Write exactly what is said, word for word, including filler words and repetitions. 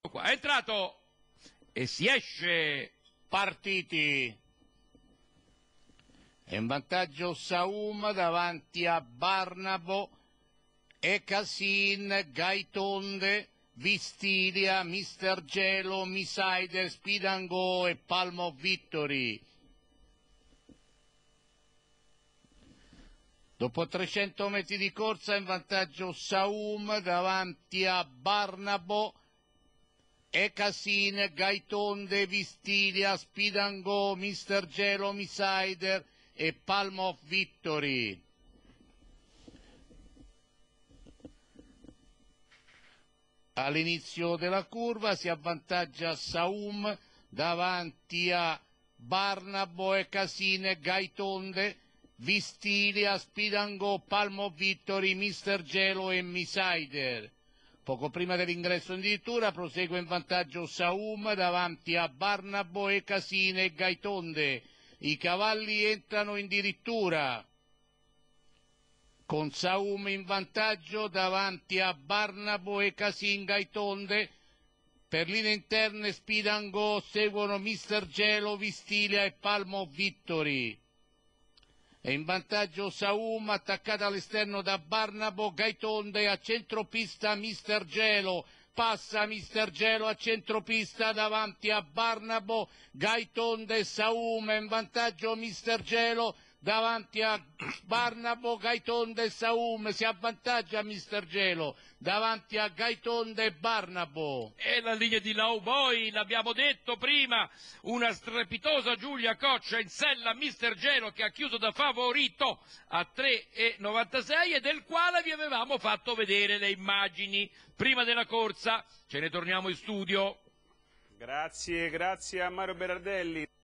Qua. È entrato e si esce. Partiti. È in vantaggio Saum davanti a Barnabo e Casin, Gaitonde, Vistilia, Mister Gelo, Misaider, Spidango e Palmo Victory. Dopo trecento metri di corsa in vantaggio Saum davanti a Barnabo e Casin, Gaitonde, Vistilia, Spidango, Mister Gelo, Misaider e Palm of Victory. All'inizio della curva si avvantaggia Saum davanti a Barnabo e Casin, Gaitonde, Vistilia, Spidango, Palm of Victory, Mister Gelo e Misaider. Poco prima dell'ingresso in dirittura prosegue in vantaggio Saum davanti a Barnabo e Casin e Gaitonde. I cavalli entrano in dirittura con Saum in vantaggio davanti a Barnabo e Casin, Gaitonde. Per linee interne Spidango seguono Mister Gelo, Vistilia e Palm of Victory. È in vantaggio Saum, attaccata all'esterno da Barnabo, Gaitonde a centropista Mister Gelo, passa Mister Gelo a centropista davanti a Barnabo, Gaitonde e Saum, è in vantaggio Mister Gelo davanti a Barnabo, Gaitonde e Saum, si avvantaggia Mister Gelo davanti a Gaitonde e Barnabo. E la linea di Lauboy, l'abbiamo detto prima, una strepitosa Giulia Coccia in sella Mister Gelo che ha chiuso da favorito a tre e novantasei e del quale vi avevamo fatto vedere le immagini prima della corsa. Ce ne torniamo in studio. Grazie, grazie a Mario Berardelli.